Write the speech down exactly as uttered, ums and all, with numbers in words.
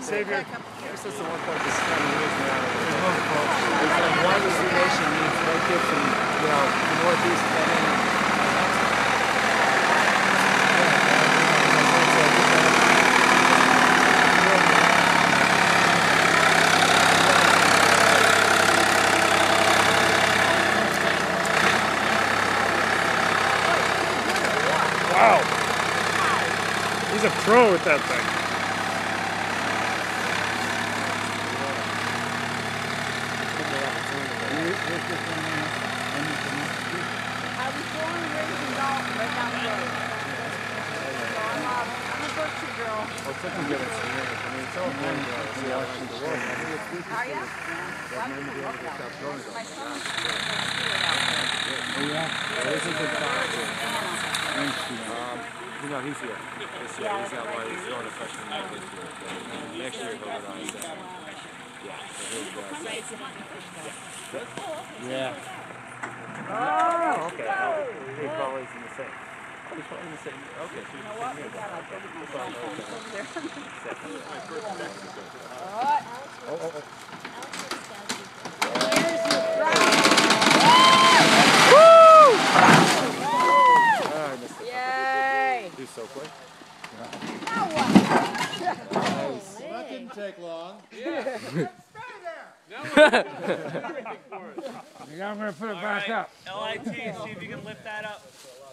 Xavier. This is the one point this kind of years now. It's like one destination needs one kid from, you know, the Northeast to come in. Wow. He's a pro with that thing. I was born and raised in Dalton, right down the road. So I'm a, I'm a Berkshire girl. Well, it's looking good experience. I mean, it's all important to see how around the world. I think it's good to Are see. ya? That many people have to stop going My though. son's still out there. Oh, yeah? Well, this is a good time. Um, you know, he's here. This year, he's got one. He's going to freshman year this year. And next year, he'll go on second. Yeah, so he'll go on second. Yeah. Oh, okay. Oh, he's always in the same. Oh, he's probably in the same. Okay, so he's in the same year. Oh, oh, oh. He's so quick. Nice. Well, that didn't take long. Yeah. Now I'm going to put it All back right. up. L I T, see if you can lift that up.